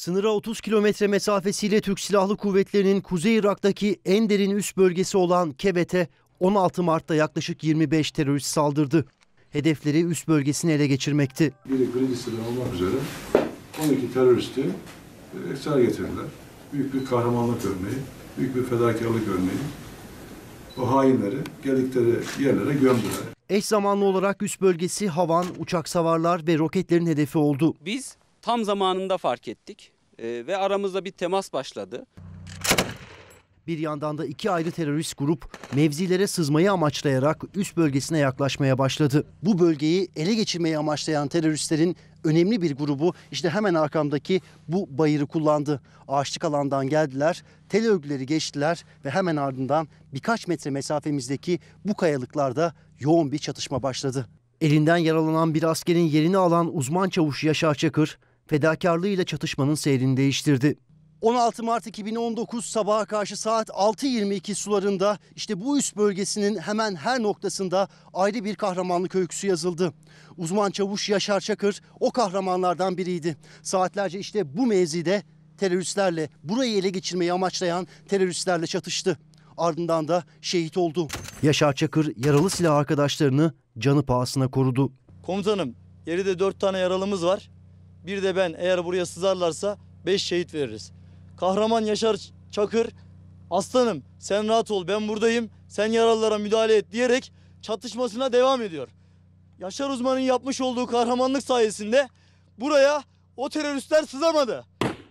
Sınıra 30 kilometre mesafesiyle Türk Silahlı Kuvvetleri'nin Kuzey Irak'taki en derin üs bölgesi olan Kebet'e 16 Mart'ta yaklaşık 25 terörist saldırdı. Hedefleri üs bölgesini ele geçirmekti. Biri Gürcistan'da olmak üzere 12 teröristi esir getirdiler. Büyük bir kahramanlık örneği, büyük bir fedakarlık örneği. O hainleri geldikleri yerlere gömdüler. Eş zamanlı olarak üs bölgesi havan, uçak savarlar ve roketlerin hedefi oldu. Biz tam zamanında fark ettik ve aramızda bir temas başladı. Bir yandan da iki ayrı terörist grup mevzilere sızmayı amaçlayarak üs bölgesine yaklaşmaya başladı. Bu bölgeyi ele geçirmeyi amaçlayan teröristlerin önemli bir grubu işte hemen arkamdaki bu bayırı kullandı. Ağaçlık alandan geldiler, tel örgüleri geçtiler ve hemen ardından birkaç metre mesafemizdeki bu kayalıklarda yoğun bir çatışma başladı. Elinden yaralanan bir askerin yerini alan uzman çavuş Yaşar Çakır, fedakarlığıyla çatışmanın seyrini değiştirdi. 16 Mart 2019 sabaha karşı saat 6:22 sularında işte bu üs bölgesinin hemen her noktasında ayrı bir kahramanlık öyküsü yazıldı. Uzman çavuş Yaşar Çakır o kahramanlardan biriydi. Saatlerce işte bu mevzide teröristlerle, burayı ele geçirmeyi amaçlayan teröristlerle çatıştı. Ardından da şehit oldu. Yaşar Çakır yaralı silah arkadaşlarını canı pahasına korudu. Komutanım, geride 4 tane yaralımız var. Bir de ben, eğer buraya sızarlarsa 5 şehit veririz. Kahraman Yaşar Çakır, aslanım sen rahat ol, ben buradayım, sen yaralılara müdahale et diyerek çatışmasına devam ediyor. Yaşar uzmanın yapmış olduğu kahramanlık sayesinde buraya o teröristler sızamadı.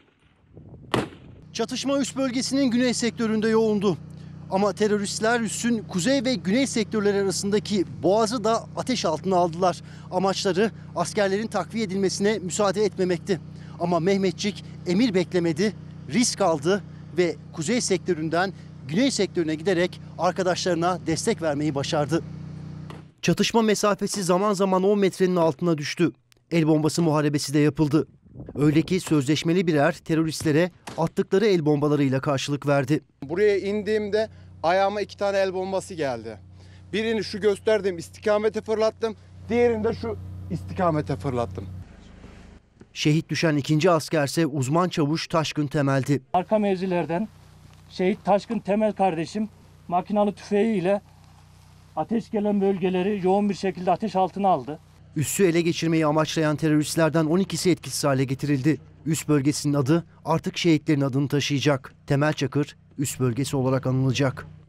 Çatışma üs bölgesinin güney sektöründe yoğundu. Ama teröristler üssün kuzey ve güney sektörleri arasındaki boğazı da ateş altına aldılar. Amaçları askerlerin takviye edilmesine müsaade etmemekti. Ama Mehmetçik emir beklemedi, risk aldı ve kuzey sektöründen güney sektörüne giderek arkadaşlarına destek vermeyi başardı. Çatışma mesafesi zaman zaman 10 metrenin altına düştü. El bombası muharebesi de yapıldı. Öyle ki sözleşmeli birer teröristlere attıkları el bombalarıyla karşılık verdi. Buraya indiğimde ayağıma 2 tane el bombası geldi. Birini şu gösterdiğim istikamete fırlattım, diğerini de şu istikamete fırlattım. Şehit düşen ikinci askerse uzman çavuş Taşkın Temel'di. Arka mevzilerden şehit Taşkın Temel kardeşim makinalı tüfeğiyle ateş gelen bölgeleri yoğun bir şekilde ateş altına aldı. Üssü ele geçirmeyi amaçlayan teröristlerden 12'si etkisiz hale getirildi. Üs bölgesinin adı artık şehitlerin adını taşıyacak. Temel Çakır üs bölgesi olarak anılacak.